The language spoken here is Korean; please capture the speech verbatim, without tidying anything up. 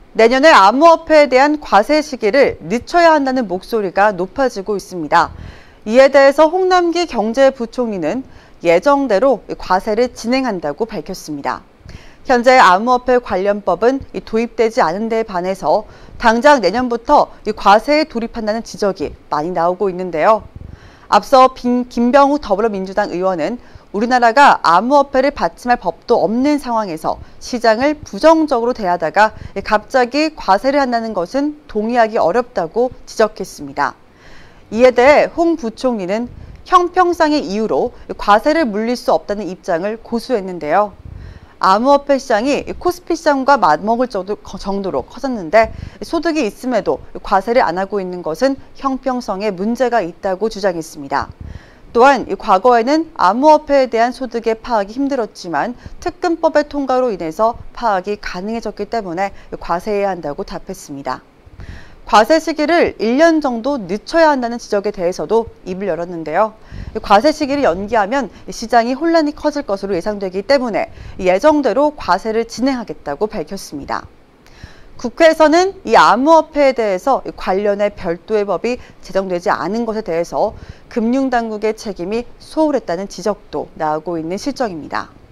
내년에 암호화폐에 대한 과세 시기를 늦춰야 한다는 목소리가 높아지고 있습니다. 이에 대해서 홍남기 경제부총리는 예정대로 과세를 진행한다고 밝혔습니다. 현재 암호화폐 관련법은 도입되지 않은 데에 반해서 당장 내년부터 과세에 돌입한다는 지적이 많이 나오고 있는데요. 앞서 김병욱 더불어민주당 의원은 우리나라가 암호화폐를 받침할 법도 없는 상황에서 시장을 부정적으로 대하다가 갑자기 과세를 한다는 것은 동의하기 어렵다고 지적했습니다. 이에 대해 홍 부총리는 형평성의 이유로 과세를 물릴 수 없다는 입장을 고수했는데요. 암호화폐 시장이 코스피 시장과 맞먹을 정도로 커졌는데 소득이 있음에도 과세를 안 하고 있는 것은 형평성에 문제가 있다고 주장했습니다. 또한 과거에는 암호화폐에 대한 소득의 파악이 힘들었지만 특근법의 통과로 인해서 파악이 가능해졌기 때문에 과세해야 한다고 답했습니다. 과세 시기를 일 년 정도 늦춰야 한다는 지적에 대해서도 입을 열었는데요. 과세 시기를 연기하면 시장이 혼란이 커질 것으로 예상되기 때문에 예정대로 과세를 진행하겠다고 밝혔습니다. 국회에서는 이 암호화폐에 대해서 관련해 별도의 법이 제정되지 않은 것에 대해서 금융당국의 책임이 소홀했다는 지적도 나오고 있는 실정입니다.